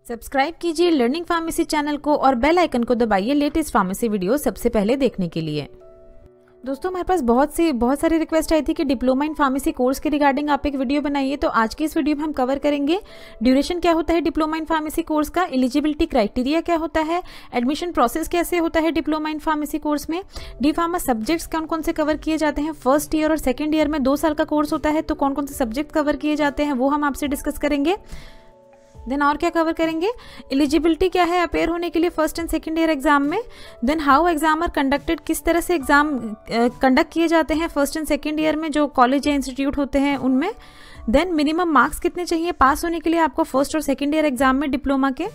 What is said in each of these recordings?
Subscribe कीजिए learning pharmacy channel को और बेल आइकन को दबाइए लेटेस्ट फार्मेसी वीडियो सबसे पहले देखने के लिए। दोस्तों, हमारे पास बहुत सारी रिक्वेस्ट आई थी कि डिप्लोमा इन फार्मेसी कोर्स के रिगार्डिंग आप एक वीडियो बनाइए। तो आज की इस वीडियो में हम कवर करेंगे ड्यूरेशन क्या होता है डिप्लोमा इन फार्मेसी कोर्स का, एलिजिबिलिटी क्राइटेरिया क्या होता है, एडमिशन प्रोसेस कैसे होता है डिप्लोमा इन फार्मेसी कोर्स में, डी फार्मा सब्जेक्ट्स कौन कौन से कवर किए जाते हैं, फर्स्ट ईयर और सेकेंड ईयर में 2 साल का कोर्स होता है तो कौन कौन से सब्जेक्ट कवर किए जाते हैं वो हम आपसे डिस्कस करेंगे। देन और क्या कवर करेंगे, एलिजिबिलिटी क्या है अपेयर होने के लिए first and second year exam में, then how exam are conducted, किस तरह से एग्जाम कंडक्ट किए जाते हैं फर्स्ट एंड सेकेंड ईयर में जो कॉलेज या इंस्टीट्यूट होते हैं उनमें, देन मिनिमम मार्क्स कितने चाहिए पास होने के लिए आपको फर्स्ट और सेकेंड ईयर एग्जाम में डिप्लोमा के,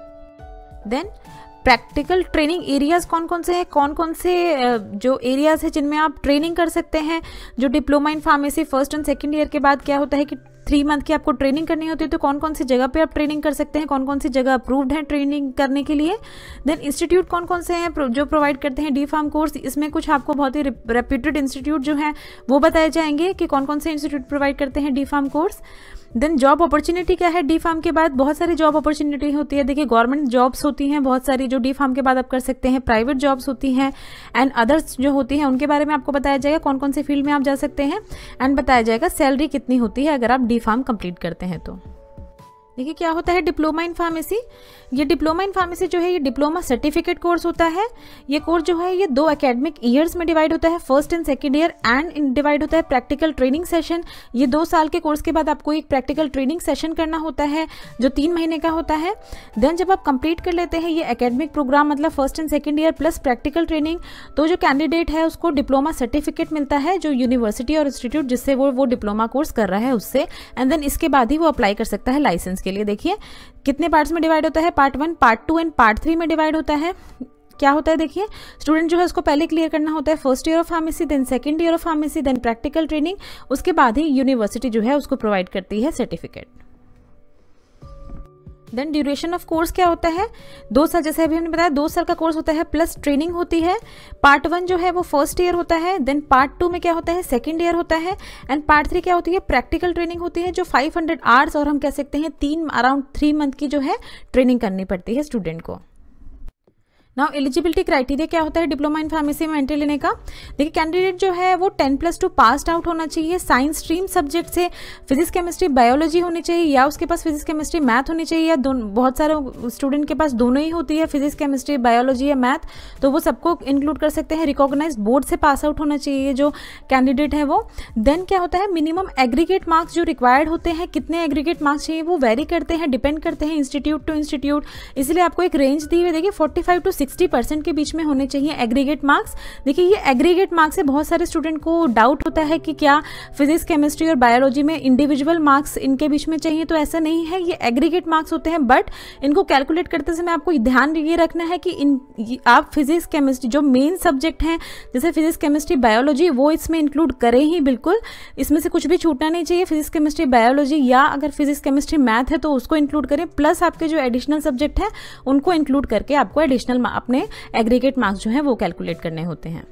देन प्रैक्टिकल ट्रेनिंग एरियाज कौन कौन से हैं, कौन कौन से जो एरियाज है जिनमें आप ट्रेनिंग कर सकते हैं। जो diploma in pharmacy first and second year के बाद क्या होता है कि 3 मंथ की आपको ट्रेनिंग करनी होती है, तो कौन कौन सी जगह पे आप ट्रेनिंग कर सकते हैं, कौन कौन सी जगह अप्रूव्ड है ट्रेनिंग करने के लिए। देन इंस्टीट्यूट कौन कौन से हैं जो प्रोवाइड करते हैं डी फार्म कोर्स, इसमें कुछ आपको बहुत ही रेप्यूटेड इंस्टीट्यूट जो हैं वो बताए जाएंगे कि कौन कौन से इंस्टीट्यूट प्रोवाइड करते हैं D pharm course. Then job opportunity क्या है डी फार्म के बाद, बहुत सारी जॉब अपॉर्चुनिटी होती है। देखिए, गवर्नमेंट जॉब्स होती हैं बहुत सारी जो डी फार्म के बाद आप कर सकते हैं, प्राइवेट जॉब्स होती हैं एंड अदर्स जो होती हैं उनके बारे में आपको बताया जाएगा कौन कौन से फील्ड में आप जा सकते हैं एंड बताया जाएगा सैलरी कितनी होती है अगर आप डी फार्म कंप्लीट करते हैं तो। देखिए क्या होता है डिप्लोमा इन फार्मेसी, ये डिप्लोमा इन फार्मेसी जो है ये डिप्लोमा सर्टिफिकेट कोर्स होता है। ये कोर्स जो है ये 2 एकेडमिक ईयर्स में डिवाइड होता है, first and second year and divide होता है प्रैक्टिकल ट्रेनिंग सेशन। ये 2 साल के कोर्स के बाद आपको एक प्रैक्टिकल ट्रेनिंग सेशन करना होता है जो 3 महीने का होता है। देन जब आप कंप्लीट कर लेते हैं ये एकेडमिक प्रोग्राम मतलब first and second year plus practical training, तो जो कैंडिडेट है उसको डिप्लोमा सर्टिफिकेट मिलता है जो यूनिवर्सिटी और इंस्टीट्यूट जिससे वो डिप्लोमा कोर्स कर रहा है उससे, एंड देन इसके बाद ही वो अप्लाई कर सकता है लाइसेंस के लिए। देखिए कितने पार्ट्स में डिवाइड होता है, पार्ट 1, पार्ट 2 एंड पार्ट 3 में डिवाइड होता है। क्या होता है देखिए, स्टूडेंट जो है उसको पहले क्लियर करना होता है first year of pharmacy, then second year of pharmacy, then practical training, उसके बाद ही यूनिवर्सिटी जो है उसको प्रोवाइड करती है certificate. Then duration of course क्या होता है, 2 साल, जैसे अभी हमने बताया 2 साल का कोर्स होता है प्लस ट्रेनिंग होती है। पार्ट 1 जो है वो फर्स्ट ईयर होता है, देन पार्ट 2 में क्या होता है सेकंड ईयर होता है एंड पार्ट 3 क्या होती है प्रैक्टिकल ट्रेनिंग होती है जो 500 आवर्स और हम कह सकते हैं अराउंड 3 मंथ की जो है ट्रेनिंग करनी पड़ती है स्टूडेंट को। नाउ एलिजिबिलिटी क्राइटेरिया क्या होता है डिप्लोमा इन फार्मेसी में एंट्री लेने का। देखिए कैंडिडेट जो है वो 10+2 पास्ड आउट होना चाहिए, साइंस स्ट्रीम सब्जेक्ट से फिजिक्स केमिस्ट्री बायोलॉजी होनी चाहिए या उसके पास फिजिक्स केमिस्ट्री मैथ होनी चाहिए, या बहुत सारे स्टूडेंट के पास दोनों ही होती है फिजिक्स केमिस्ट्री बायोलॉजी या मैथ, तो वो सबको इंक्लूड कर सकते हैं। रिकॉग्नाइज्ड बोर्ड से पास आउट होना चाहिए जो कैंडिडेट है वो। देन क्या होता है मिनिमम एग्रीगेट मार्क्स जो रिक्वायर्ड होते हैं, कितने एग्रीगेट मार्क्स चाहिए वो वेरी करते हैं, डिपेंड करते हैं इंस्टीट्यूट टू इंस्टीट्यूट, इसलिए आपको एक रेंज दी हुई। देखिए 45 to 60% के बीच में होने चाहिए एग्रीगेट मार्क्स। देखिए ये एग्रीगेट मार्क्स से बहुत सारे स्टूडेंट को डाउट होता है कि क्या फिजिक्स केमिस्ट्री और बायोलॉजी में इंडिविजुअल मार्क्स इनके बीच में चाहिए, तो ऐसा नहीं है, ये एग्रीगेट मार्क्स होते हैं। बट इनको कैलकुलेट करते समय आपको ध्यान ये रखना है कि आप फिजिक्स केमिस्ट्री जो मेन सब्जेक्ट हैं जैसे फिजिक्स केमिस्ट्री बायोलॉजी वो इसमें इंक्लूड करें ही बिल्कुल, इसमें से कुछ भी छूटना नहीं चाहिए। फिजिक्स केमिस्ट्री बायोलॉजी या अगर फिजिक्स केमिस्ट्री मैथ है तो उसको इंक्लूड करें, प्लस आपके जो एडिशनल सब्जेक्ट है उनको इंक्लूड करके आपको एडिशनल अपने एग्रीगेट मार्क्स जो है वो कैलकुलेट करने होते हैं।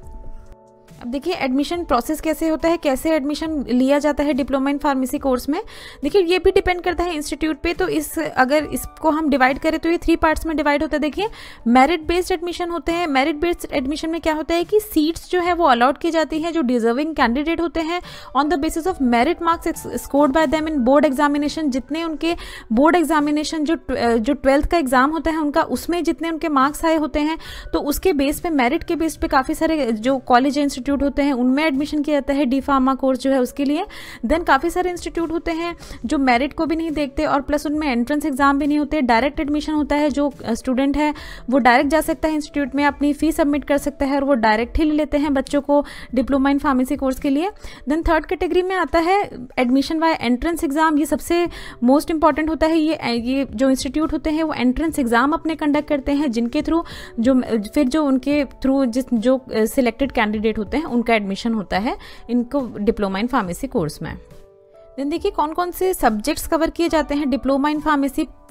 अब देखिए एडमिशन प्रोसेस कैसे होता है, कैसे एडमिशन लिया जाता है डिप्लोमा इन फार्मेसी कोर्स में। देखिए ये भी डिपेंड करता है इंस्टीट्यूट पे, तो अगर इसको हम डिवाइड करें तो ये 3 पार्ट्स में डिवाइड होता है। देखिए मेरिट बेस्ड एडमिशन होते हैं। मेरिट बेस्ड एडमिशन में क्या होता है कि सीट्स जो है वो अलॉट की जाती है जो डिजर्विंग कैंडिडेट होते हैं on the basis of merit marks scored by them in board examination. जितने उनके बोर्ड एग्जामिनेशन जो 12th का एग्जाम होता है उनका, उसमें जितने उनके मार्क्स आए होते हैं तो उसके बेस पे, मेरिट के बेस पे काफ़ी सारे जो कॉलेज इंस्टीट्यूट होते हैं उनमें एडमिशन किया जाता है डी फार्मा कोर्स जो है उसके लिए। देन काफ़ी सारे इंस्टीट्यूट होते हैं जो मेरिट को भी नहीं देखते और प्लस उनमें एंट्रेंस एग्जाम भी नहीं होते, डायरेक्ट एडमिशन होता है। जो स्टूडेंट है वो डायरेक्ट जा सकता है इंस्टीट्यूट में, अपनी फीस सबमिट कर सकता है और वो डायरेक्ट ही ले लेते हैं बच्चों को डिप्लोमा इन फार्मेसी कोर्स के लिए। देन थर्ड कैटेगरी में आता है एडमिशन बाय एंट्रेंस एग्जाम। ये सबसे मोस्ट इंपॉर्टेंट होता है। ये जो इंस्टीट्यूट होते हैं वो एंट्रेंस एग्जाम अपने कंडक्ट करते हैं जिनके थ्रू जो उनके थ्रू जो सिलेक्टेड कैंडिडेट होते हैं उनका एडमिशन होता है इनको डिप्लोमा इन फार्मेसी कोर्स में। देन देखिए कौन कौन से सब्जेक्ट्स कवर किए जाते हैं diploma in pharmacy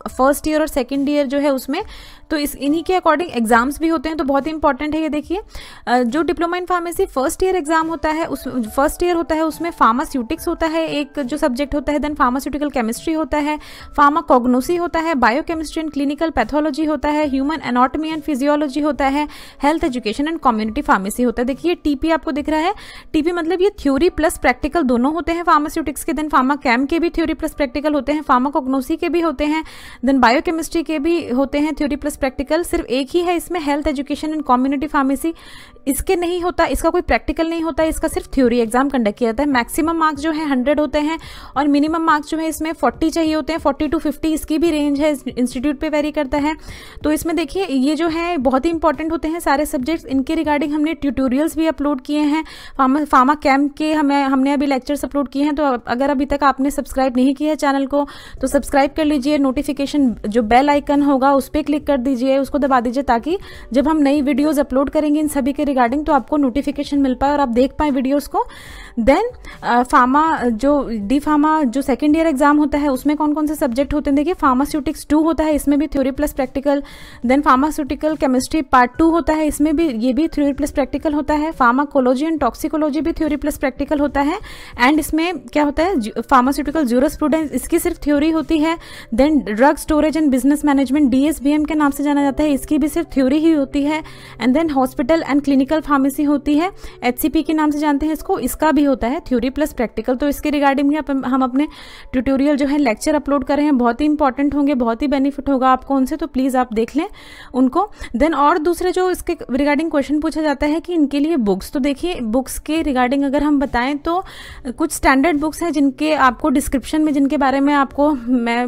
first year और सेकेंड ईयर जो है उसमें, तो इन्हीं के अकॉर्डिंग एग्जाम्स भी होते हैं, तो बहुत ही इंपॉर्टेंट है ये। देखिए जो diploma in pharmacy first year exam होता है, उस फर्स्ट ईयर होता है उसमें फार्मास्यूटिक्स होता है एक जो सब्जेक्ट होता है, देन फार्मास्यूटिकल केमिस्ट्री होता है, फार्माकोग्नोसी होता है, बायोकेमिस्ट्री एंड क्लिनिकल पैथोलॉजी होता है, ह्यूमन एनाटॉमी एंड फिजियोलॉजी होता है, health education and community pharmacy होता है। देखिए टीपी आपको दिख रहा है, टीपी मतलब ये थ्योरी प्लस प्रैक्टिकल दोनों होते हैं फार्मास्यूटिक्स के, देन फार्मा कैम के भी थ्योरी प्लस प्रैक्टिकल होते हैं, फार्माकोग्नोसी के भी होते हैं, देन बायोकेमिस्ट्री के भी होते हैं थ्योरी प्लस प्रैक्टिकल। सिर्फ एक ही है इसमें health education and community pharmacy, इसके नहीं होता, इसका कोई प्रैक्टिकल नहीं होता, इसका सिर्फ थ्योरी एग्जाम कंडक्ट किया जाता है। मैक्सिमम मार्क्स जो है 100 होते हैं और मिनिमम मार्क्स जो है इसमें 40 चाहिए होते हैं, 40 to 50 इसकी भी रेंज है, इंस्टीट्यूट पे वेरी करता है। तो इसमें देखिए ये जो है बहुत ही इंपॉर्टेंट होते हैं सारे सब्जेक्ट्स, इनके रिगार्डिंग हमने ट्यूटोरियल्स भी अपलोड किए हैं, फार्मा कैम्प के हमने अभी लेक्चर्स अपलोड किए हैं। तो अगर अभी तक आपने सब्सक्राइब नहीं किया है चैनल को तो सब्सक्राइब कर लीजिए, नोटिफिकेशन जो बेल आइकन होगा उस पर क्लिक कर दीजिए, उसको दबा दीजिए, ताकि जब हम नई वीडियोज अपलोड करेंगे इन सभी के रिगार्डिंग तो आपको नोटिफिकेशन मिल पाए और आप देख पाए वीडियोस को। देन फार्मा जो डी फार्मा जो सेकेंड ईयर एग्जाम होता है उसमें कौन कौन से सब्जेक्ट होते हैं, देखिए फार्मास्यूटिक्स 2 होता है, इसमें भी theory plus practical. Then pharmaceutical chemistry part 2 होता है, इसमें भी ये भी थ्योरी प्लस प्रैक्टिकल होता है। फार्माकोलॉजी एंड टॉक्सिकोलॉजी भी थ्योरी प्लस प्रैक्टिकल होता है। एंड इसमें क्या होता है फार्मास्यूटिकल ज्यूरिस्प्रूडेंस, इसकी सिर्फ थ्योरी होती है। Then drug storage and business management DSBM के नाम से जाना जाता है, इसकी भी सिर्फ थ्योरी ही होती है। And then hospital and clinical pharmacy होती है, HCP के नाम से जानते हैं इसको, इसका भी होता है थ्योरी प्लस प्रैक्टिकल। तो इसके रिगार्डिंग भी हम अपने ट्यूटोरियल जो है लेक्चर अपलोड कर रहे हैं, बहुत ही इंपॉर्टेंट होंगे, बहुत ही बेनिफिट होगा आपको उनसे, तो प्लीज आप देख लें उनको। देन और दूसरे जो इसके रिगार्डिंग क्वेश्चन पूछा जाता है कि इनके लिए बुक्स, तो देखिए बुक्स के रिगार्डिंग अगर हम बताएं तो कुछ स्टैंडर्ड बुक्स हैं जिनके आपको डिस्क्रिप्शन में, जिनके बारे में आपको मैं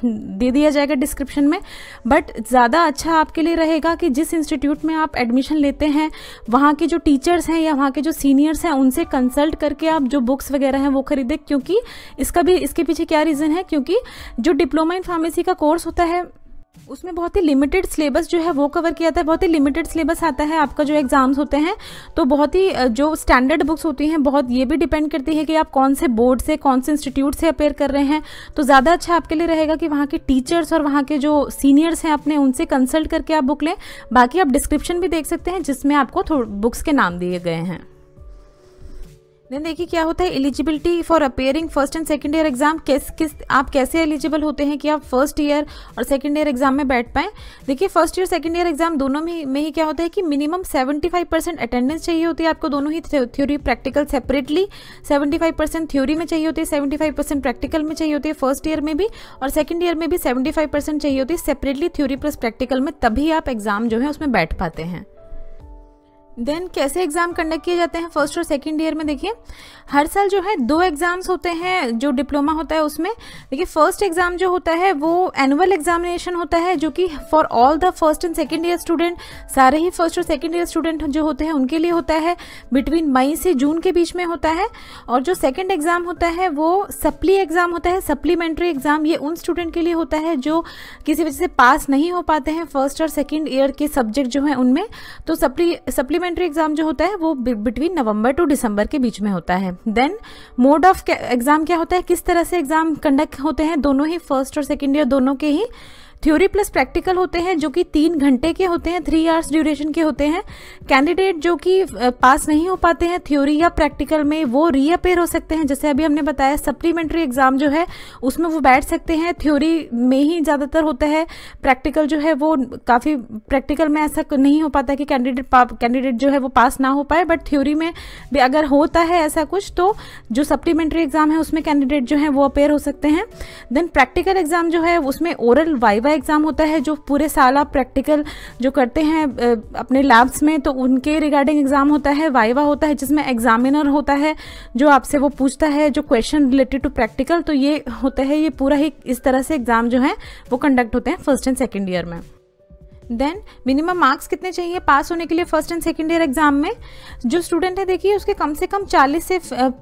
दे दिया जाएगा डिस्क्रिप्शन में, बट ज़्यादा अच्छा आपके लिए रहेगा कि जिस इंस्टीट्यूट में आप एडमिशन लेते हैं वहाँ के जो टीचर्स हैं या वहाँ के जो सीनियर्स हैं उनसे कंसल्ट करके आप जो बुक्स वगैरह हैं वो खरीदें। क्योंकि इसके पीछे क्या रीज़न है, क्योंकि जो डिप्लोमा इन फार्मेसी का कोर्स होता है उसमें बहुत ही लिमिटेड सिलेबस जो है वो कवर किया जाता है, बहुत ही लिमिटेड सिलेबस आता है आपका जो एग्जाम्स होते हैं। तो बहुत ही जो स्टैंडर्ड बुक्स होती हैं, बहुत ये भी डिपेंड करती है कि आप कौन से बोर्ड से, कौन से इंस्टीट्यूट से अपेयर कर रहे हैं। तो ज़्यादा अच्छा आपके लिए रहेगा कि वहाँ के टीचर्स और वहाँ के जो सीनियर्स हैं अपने, उनसे कंसल्ट करके आप बुक लें। बाकी आप डिस्क्रिप्शन भी देख सकते हैं जिसमें आपको बुक्स के नाम दिए गए हैं। देन देखिए क्या होता है eligibility for appearing first and second year exam, आप कैसे एलिजिबल होते हैं कि आप फर्स्ट ईयर और सेकंड ईयर एग्जाम में बैठ पाएँ। देखिए first year second year exam दोनों में ही क्या होता है कि मिनिमम 75% अटेंडेंस चाहिए होती है आपको, दोनों ही थ्योरी प्रैक्टिकल सेपरेटली 75% थ्योरी में चाहिए होती है, 75% प्रैक्टिकल में चाहिए होती है फर्स्ट ईयर में भी, और सेकेंड ईयर में भी 75% चाहिए होती है सेपरेटली थ्योरी प्लस प्रैक्टिकल में, तभी आप एग्जाम जो है उसमें बैठ पाते हैं। देन कैसे एग्जाम कंडक्ट किए जाते हैं फर्स्ट और सेकंड ईयर में, देखिए हर साल जो है 2 एग्जाम्स होते हैं जो डिप्लोमा होता है उसमें। देखिए फर्स्ट एग्जाम जो होता है वो एनुअल एग्जामिनेशन होता है, जो कि for all the first and second year student, सारे ही फर्स्ट और सेकंड ईयर स्टूडेंट जो होते हैं उनके लिए होता है, बिटवीन मई से जून के बीच में होता है। और जो सेकेंड एग्जाम होता है वो सप्ली एग्जाम होता है, सप्लीमेंट्री एग्जाम, ये उन स्टूडेंट के लिए होता है जो किसी वजह से पास नहीं हो पाते हैं फर्स्ट और सेकेंड ईयर के सब्जेक्ट जो है उनमें। तो सप्लीमेंट्री एग्जाम जो होता है वो बिटवीन नवंबर टू दिसंबर के बीच में होता है। देन मोड ऑफ एग्जाम क्या होता है, किस तरह से एग्जाम कंडक्ट होते हैं, दोनों ही फर्स्ट और सेकेंड ईयर दोनों के ही थ्योरी प्लस प्रैक्टिकल होते हैं जो कि 3 घंटे के होते हैं, 3 आवर्स ड्यूरेशन के होते हैं। कैंडिडेट जो कि पास नहीं हो पाते हैं थ्योरी या प्रैक्टिकल में वो रीअपेयर हो सकते हैं, जैसे अभी हमने बताया सप्लीमेंट्री एग्जाम जो है उसमें वो बैठ सकते हैं, थ्योरी में ही ज़्यादातर होता है, प्रैक्टिकल जो है वो काफ़ी, प्रैक्टिकल में ऐसा नहीं हो पाता कि कैंडिडेट जो है वो पास ना हो पाए, बट थ्योरी में भी अगर होता है ऐसा कुछ तो जो सप्लीमेंट्री एग्जाम है उसमें कैंडिडेट जो है वो अपेयर हो सकते हैं। देन प्रैक्टिकल एग्जाम जो है उसमें ओरल वाइवा एग्जाम होता है, जो पूरे साल आप प्रैक्टिकल जो करते हैं अपने लैब्स में तो उनके रिगार्डिंग एग्जाम होता है। वाइवा होता है जिसमें एग्जामिनर होता है जो आपसे वो पूछता है जो क्वेश्चन रिलेटेड टू प्रैक्टिकल, तो ये होता है, ये पूरा ही इस तरह से एग्जाम जो है वो कंडक्ट होते हैं फर्स्ट एंड सेकेंड ईयर में। देन मिनिमम मार्क्स कितने चाहिए पास होने के लिए first and second year exam में? जो स्टूडेंट है देखिए उसके कम से कम 40 से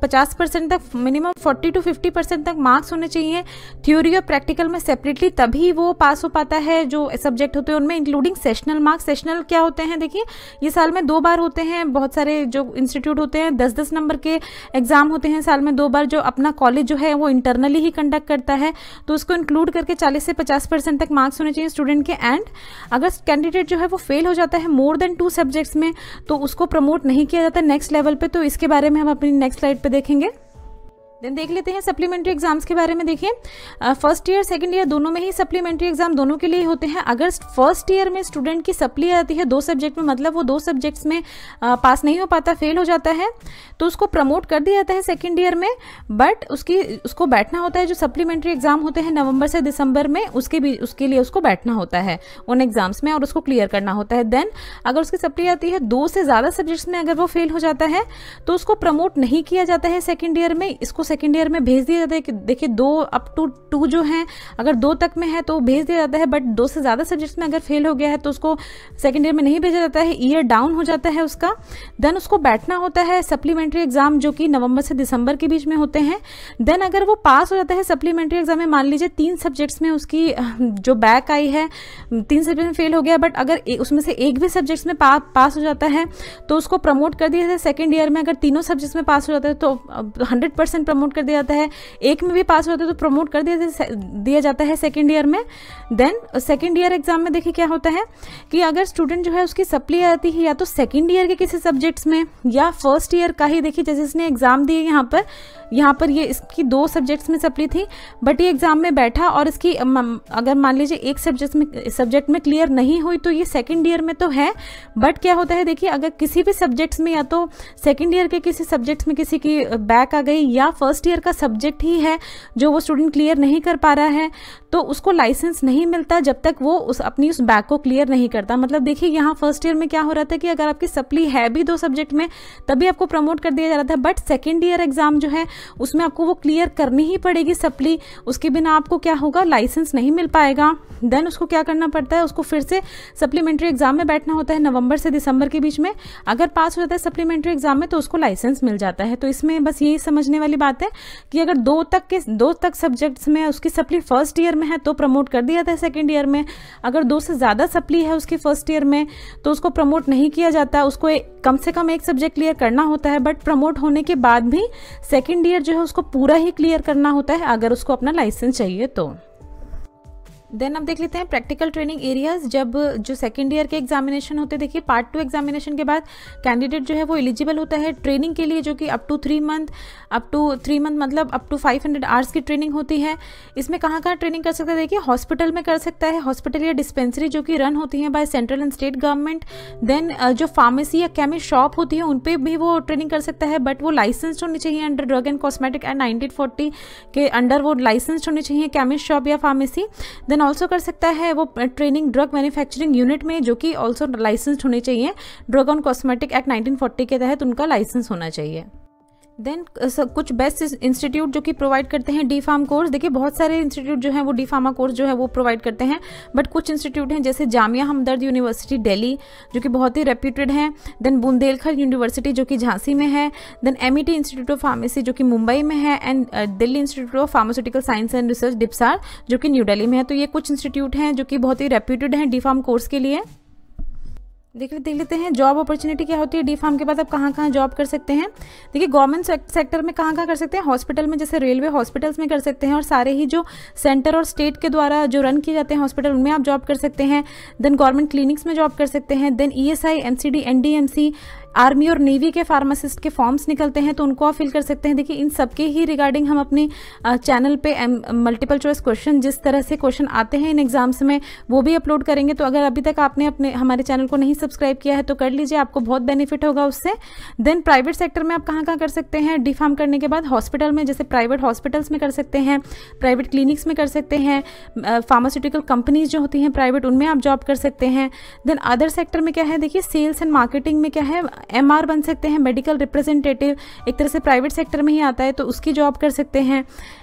50% तक, मिनिमम 40 to 50% तक मार्क्स होने चाहिए थ्योरी और प्रैक्टिकल में सेपरेटली, तभी वो पास हो पाता है। जो सब्जेक्ट होते हैं उनमें इंक्लूडिंग सेशनल मार्क्स। सेशनल क्या होते हैं देखिए, ये साल में 2 बार होते हैं। बहुत सारे जो इंस्टीट्यूट होते हैं 10-10 नंबर के एग्जाम होते हैं साल में 2 बार, जो अपना कॉलेज जो है वो इंटरनली ही कंडक्ट करता है, तो उसको इंक्लूड करके 40 से 50% तक मार्क्स होने चाहिए स्टूडेंट के। एंड अगर कैंडिडेट जो है वो फेल हो जाता है मोर देन 2 सब्जेक्ट्स में, तो उसको प्रमोट नहीं किया जाता नेक्स्ट लेवल पे। तो इसके बारे में हम अपनी नेक्स्ट स्लाइड पे देखेंगे। देन देख लेते हैं सप्लीमेंट्री एग्जाम्स के बारे में। देखिए फर्स्ट ईयर सेकंड ईयर दोनों में ही सप्लीमेंट्री एग्जाम दोनों के लिए होते हैं। अगर फर्स्ट ईयर में स्टूडेंट की सप्ली आती है 2 सब्जेक्ट में, मतलब वो 2 सब्जेक्ट्स में पास नहीं हो पाता, फेल हो जाता है, तो उसको प्रमोट कर दिया जाता है सेकेंड ईयर में। बट उसको बैठना होता है, जो सप्लीमेंट्री एग्जाम होते हैं नवंबर से दिसंबर में, उसके लिए उसको बैठना होता है उन एग्जाम्स में और उसको क्लियर करना होता है। देन अगर उसकी सप्ली आती है 2 से ज़्यादा सब्जेक्ट्स में, अगर वो फेल हो जाता है तो उसको प्रमोट नहीं किया जाता है सेकेंड ईयर में, इसको सेकेंड ईयर में भेज दिया जाता है कि देखिए 2 up to 2 जो हैं, अगर 2 तक में है तो भेज दिया जाता है, बट 2 से ज़्यादा सब्जेक्ट्स में अगर फेल हो गया है तो उसको सेकेंड ईयर में नहीं भेजा जाता है, ईयर डाउन हो जाता है उसका। देन उसको बैठना होता है सप्लीमेंट्री एग्जाम जो कि नवंबर से दिसंबर के बीच में होते हैं। देन अगर वो पास हो जाता है सप्लीमेंट्री एग्जाम में, मान लीजिए 3 सब्जेक्ट्स में उसकी जो बैक आई है, 3 सब्जेक्ट में फेल हो गया, बट अगर उसमें से एक भी सब्जेक्ट्स में पास हो जाता है तो उसको प्रमोट कर दिया जाता है सेकेंड ईयर में। अगर तीनों सब्जेक्ट्स में पास हो जाता है तो 100% प्रमोट कर दिया जाता है, एक में भी पास होता है तो प्रमोट कर दिया जाता है सेकेंड ईयर में। देन सेकेंड ईयर एग्जाम में देखिए क्या होता है कि अगर स्टूडेंट जो है उसकी सप्ली आती है या तो सेकेंड ईयर के किसी सब्जेक्ट्स में या फर्स्ट ईयर का ही, देखिए जैसे इसने एग्जाम दिए यहाँ पर ये इसकी 2 सब्जेक्ट्स में सप्ली थी, बट ये एग्जाम में बैठा और इसकी अगर मान लीजिए एक सब्जेक्ट में क्लियर नहीं हुई तो ये सेकेंड ईयर में तो है, बट क्या होता है देखिए अगर किसी भी सब्जेक्ट्स में या तो सेकेंड ईयर के किसी सब्जेक्ट्स में किसी की बैक आ गई या फर्स्ट ईयर का सब्जेक्ट ही है जो वो स्टूडेंट क्लियर नहीं कर पा रहा है, तो उसको लाइसेंस नहीं मिलता जब तक वो अपनी उस बैक को क्लियर नहीं करता। मतलब देखिए यहाँ फर्स्ट ईयर में क्या हो रहा था कि अगर आपकी सप्ली है भी 2 सब्जेक्ट में तभी आपको प्रमोट कर दिया जा रहा था, बट सेकेंड ईयर एग्जाम जो है उसमें आपको वो क्लियर करनी ही पड़ेगी सप्ली, उसके बिना आपको क्या होगा, लाइसेंस नहीं मिल पाएगा। देन उसको क्या करना पड़ता है, उसको फिर से सप्लीमेंट्री एग्जाम में बैठना होता है नवंबर से दिसंबर के बीच में। अगर पास हो जाता है सप्लीमेंट्री एग्जाम में तो उसको लाइसेंस मिल जाता है। तो इसमें बस यही समझने वाली बात है कि अगर 2 तक सब्जेक्ट्स में उसकी सप्ली फर्स्ट ईयर में है तो प्रमोट कर दिया जाता है सेकेंड ईयर में। अगर 2 से ज़्यादा सप्ली है उसकी फर्स्ट ईयर में तो उसको प्रमोट नहीं किया जाता, उसको कम से कम एक सब्जेक्ट क्लियर करना होता है, बट प्रमोट होने के बाद भी सेकेंड ईयर जो है उसको पूरा ही क्लियर करना होता है अगर उसको अपना लाइसेंस चाहिए तो। देन अब देख लेते हैं प्रैक्टिकल ट्रेनिंग एरियाज। जब जो सेकेंड ईयर के एग्जामिनेशन होते हैं, देखिए पार्ट 2 एग्जामिनेशन के बाद कैंडिडेट जो है वो एलिजिबल होता है ट्रेनिंग के लिए, जो कि अप टू 3 मंथ मतलब अप टू 500 आवर्स की ट्रेनिंग होती है। इसमें कहाँ ट्रेनिंग कर सकता है, देखिए हॉस्पिटल में कर सकता है, हॉस्पिटल या डिस्पेंसरी जो कि रन होती है by central and state government. Then जो फार्मेसी या केमिस्ट शॉप होती है उन पर भी वो ट्रेनिंग कर सकता है, बट वो लाइसेंस होनी चाहिए under drug and cosmetic act 1940 के अंडर, वो लाइसेंस होनी चाहिए केमिस्ट शॉप या फार्मेसी। देन ऑल्सो कर सकता है वो ट्रेनिंग ड्रग मैन्युफैक्चरिंग यूनिट में, जो कि ऑल्सो लाइसेंस होने चाहिए, ड्रग एंड कॉस्मेटिक एक्ट 1940 के तहत उनका लाइसेंस होना चाहिए। देन कुछ बेस्ट इंस्टीट्यूट जो कि प्रोवाइड करते हैं डी फार्म कोर्स। देखिए बहुत सारे इंस्टीट्यूट जो हैं वो डी फार्मा कोर्स जो है वो प्रोवाइड करते हैं, बट कुछ इंस्टीट्यूट हैं जैसे जामिया हमदर्द यूनिवर्सिटी दिल्ली जो कि बहुत ही रेप्यूटेड है। देन बुंदेलखंड यूनिवर्सिटी जो कि झांसी में है। Then MET institute of pharmacy जो कि मुंबई में है। And Delhi institute of pharmaceutical science and research DIPSAR जो कि न्यू दिल्ली में है। तो ये कुछ इंस्टीट्यूट हैं जो कि बहुत ही रेप्यूटेड हैं डी फार्म कोर्स के लिए। देख लेते हैं जॉब अपॉर्चुनिटी क्या होती है डी फार्म के बाद आप कहाँ जॉब कर सकते हैं। देखिए गवर्नमेंट सेक्टर में कहाँ कर सकते हैं, हॉस्पिटल में, जैसे रेलवे हॉस्पिटल्स में कर सकते हैं, और सारे ही जो सेंटर और स्टेट के द्वारा जो रन किए जाते हैं हॉस्पिटल उनमें आप जॉब कर सकते हैं। देन गवर्नमेंट क्लिनिक्स में जॉब कर सकते हैं। Then ESI, MCD, NDMC, army और नेवी के फार्मासिस्ट के फॉर्म्स निकलते हैं तो उनको आप फिल कर सकते हैं। देखिए इन सबके ही रिगार्डिंग हम अपनी चैनल पे मल्टीपल चॉइस क्वेश्चन, जिस तरह से क्वेश्चन आते हैं इन एग्जाम्स में, वो भी अपलोड करेंगे। तो अगर अभी तक आपने हमारे चैनल को नहीं सब्सक्राइब किया है तो कर लीजिए, आपको बहुत बेनिफिट होगा उससे। देन प्राइवेट सेक्टर में आप कहाँ कर सकते हैं डी फार्म करने के बाद, हॉस्पिटल में, जैसे प्राइवेट हॉस्पिटल्स में कर सकते हैं, प्राइवेट क्लिनिक्स में कर सकते हैं, फार्मास्यूटिकल कंपनीज जो होती हैं प्राइवेट उनमें आप जॉब कर सकते हैं। देन अदर सेक्टर में क्या है, देखिए सेल्स एंड मार्केटिंग में क्या है, MR बन सकते हैं, मेडिकल रिप्रेजेंटेटिव, एक तरह से प्राइवेट सेक्टर में ही आता है तो उसकी जॉब कर सकते हैं।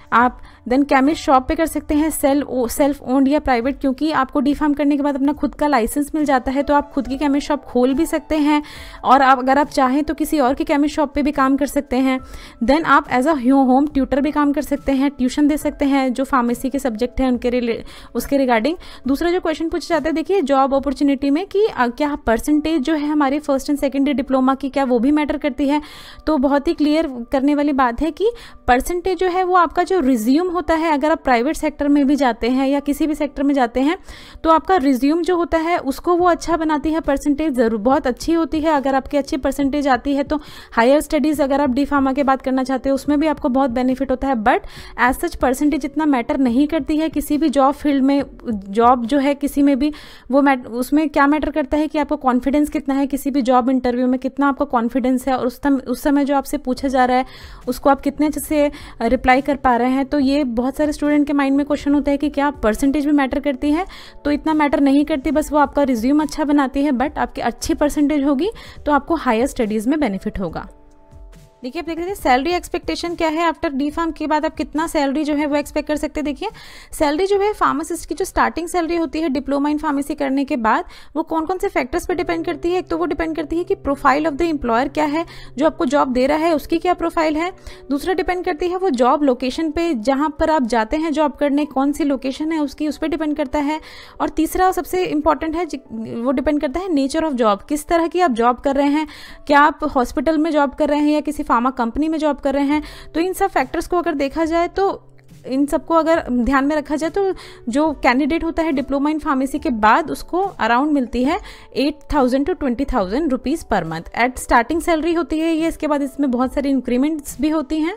आप देन केमिस्ट शॉप पे कर सकते हैं, सेल्फ ओन्ड या प्राइवेट, क्योंकि आपको डी फार्म करने के बाद अपना खुद का लाइसेंस मिल जाता है तो आप खुद की केमिस्ट शॉप खोल भी सकते हैं, और अगर आप चाहें तो किसी और की केमिस्ट शॉप पे भी काम कर सकते हैं। देन आप एज अ होम ट्यूटर भी काम कर सकते हैं, ट्यूशन दे सकते हैं जो फार्मेसी के सब्जेक्ट हैं उसके रिगार्डिंग। दूसरा जो क्वेश्चन पूछा जाता है देखिए जॉब अपॉर्चुनिटी में कि क्या परसेंटेज जो है हमारे first and second year diploma की क्या वो भी मैटर करती है। तो बहुत ही क्लियर करने वाली बात है कि परसेंटेज जो है वो आपका जो रिज्यूम होता है, अगर आप प्राइवेट सेक्टर में भी जाते हैं या किसी भी सेक्टर में जाते हैं तो आपका रिज्यूम जो होता है उसको वो अच्छा बनाती है। परसेंटेज ज़रूर बहुत अच्छी होती है, अगर आपकी अच्छी परसेंटेज आती है तो हायर स्टडीज़ अगर आप डी फार्मा के बाद करना चाहते हो उसमें भी आपको बहुत बेनिफिट होता है। बट एज सच परसेंटेज इतना मैटर नहीं करती है किसी भी जॉब फील्ड में। जॉब जो है किसी में भी वो उसमें क्या मैटर करता है कि आपको कॉन्फिडेंस कितना है, किसी भी जॉब इंटरव्यू में कितना आपको कॉन्फिडेंस है, और उस समय जो आपसे पूछा जा रहा है उसको आप कितने अच्छे से रिप्लाई कर पा रहे हैं। तो ये बहुत सारे स्टूडेंट के माइंड में क्वेश्चन होता है कि क्या परसेंटेज भी मैटर करती है, तो इतना मैटर नहीं करती, बस वो आपका रिज्यूम अच्छा बनाती है। बट आपकी अच्छी परसेंटेज होगी तो आपको हायर स्टडीज़ में बेनिफिट होगा। देखिए आप देख रहे थे सैलरी एक्सपेक्टेशन क्या है, आफ्टर डी फार्म के बाद आप कितना सैलरी जो है वो एक्सपेक्ट कर सकते हैं। देखिए सैलरी जो है फार्मासिस्ट की जो स्टार्टिंग सैलरी होती है डिप्लोमा इन फार्मेसी करने के बाद वो कौन कौन से फैक्टर्स पे डिपेंड करती है। एक तो वो डिपेंड करती है कि प्रोफाइल ऑफ द एम्प्लॉयर क्या है, जो आपको जॉब दे रहा है उसकी क्या प्रोफाइल है। दूसरा डिपेंड करती है वो जॉब लोकेशन पे, जहाँ पर आप जाते हैं जॉब करने कौन सी लोकेशन है उसकी, उस पर डिपेंड करता है। और तीसरा सबसे इंपॉर्टेंट है वो डिपेंड करता है नेचर ऑफ जॉब, किस तरह की आप जॉब कर रहे हैं, क्या आप हॉस्पिटल में जॉब कर रहे हैं या किसी फार्मा कंपनी में जॉब कर रहे हैं। तो इन सब फैक्टर्स को अगर देखा जाए तो इन सबको अगर ध्यान में रखा जाए तो जो कैंडिडेट होता है डिप्लोमा इन फार्मेसी के बाद उसको अराउंड मिलती है 8,000 to 20,000 rupees per month at starting salary होती है ये। इसके बाद इसमें बहुत सारी इंक्रीमेंट्स भी होती हैं।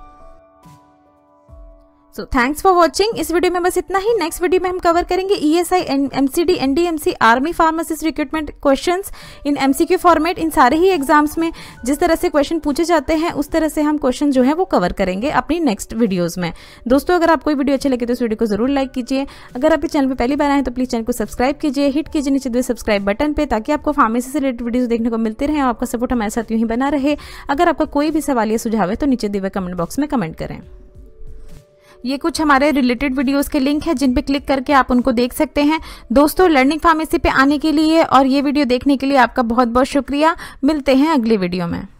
So thanks for watching. इस वीडियो में बस इतना ही। नेक्स्ट वीडियो में हम कवर करेंगे ESI, MCD, NDMC, army pharmacist recruitment questions in MCQ format. इन सारे ही एग्जाम्स में जिस तरह से क्वेश्चन पूछे जाते हैं उस तरह से हम क्वेश्चन जो है वो कवर करेंगे अपनी नेक्स्ट वीडियोज़ में। दोस्तों अगर आपको वीडियो अच्छी लगे तो इस वीडियो को जरूर लाइक कीजिए। अगर आप इस चैनल पर पहली बार आए तो प्लीज़ चैनल को सब्सक्राइब कीजिए, हिट कीजिए नीचे दे सब्सक्राइब बटन पे, ताकि आपको फार्मेसी से रिलेटेड वीडियोज़ देखने को मिलते रहे और आपका सपोर्ट हमारे साथ यूँ ही बना रहे। अगर आपका कोई भी सवाल या सुझाव है तो नीचे दिए हुए कमेंट बॉक्स में कमेंट करें। ये कुछ हमारे रिलेटेड वीडियोस के लिंक है जिन पे क्लिक करके आप उनको देख सकते हैं। दोस्तों लर्निंग फार्मेसी पे आने के लिए और ये वीडियो देखने के लिए आपका बहुत बहुत शुक्रिया। मिलते हैं अगले वीडियो में।